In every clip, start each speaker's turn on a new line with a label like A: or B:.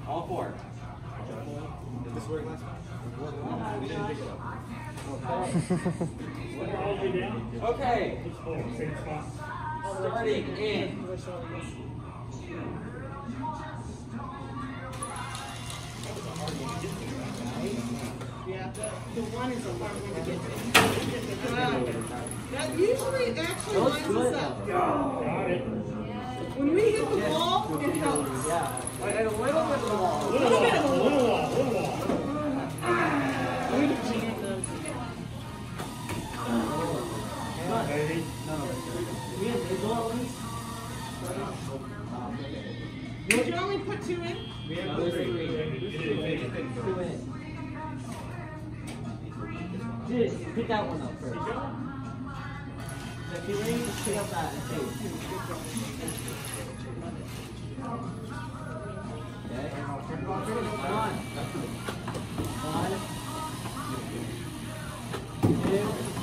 A: All four.
B: Did this work last time? We didn't pick it up.
A: Okay. Starting in.
C: Yeah, the one is a hard one to get to. That usually actually lines us up. When we hit the wall, it helps.
A: Yeah. Like a little bit of the wall.
C: A little bit of the wall. We can jam those. Did you only put 2 in?
B: We have 3.
A: Two in. Dude, pick that one up first. If you ring, just pick up that and take it. Okay. Come on. 1, 2.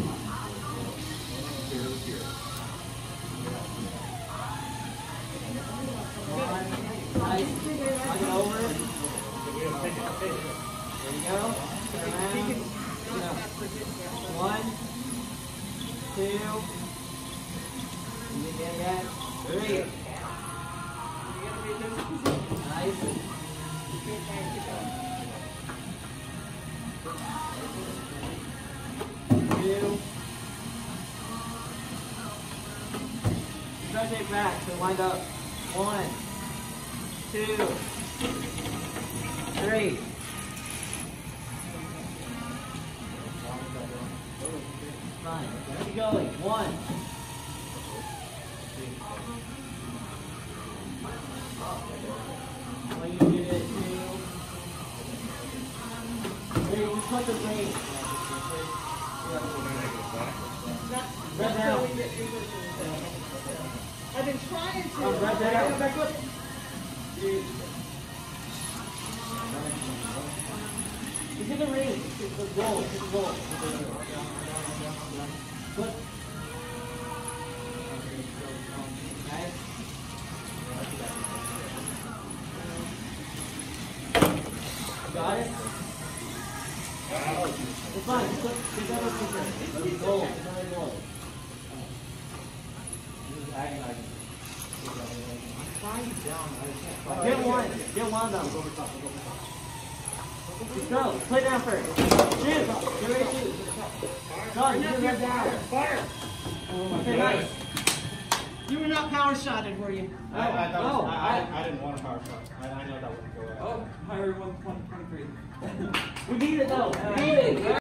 A: Nice. Knock it over. There you go. Turn around. 1, 2. Again. 3. Nice. 2. Rotate back to wind up. 1, 2, 3. Fine. Keep going. 1. When you get it, 2. 3. You put the weight. Red down.
C: I've been trying to.
A: Red down. It's in the ring. It's the goal. It's the goal. Flip. Okay. Got it? It's fine. Just put another picture. It's goal. It's another goal. Get one. Get one of them. Just go. Play down first. Shoot. Get ready to shoot. Done. You red down.
C: Fire.
A: Okay, nice.
C: You were not power shotted, were you?
B: I didn't want a power shot. I know that wouldn't go out.
A: Oh, higher 123. We beat it though. We beat it.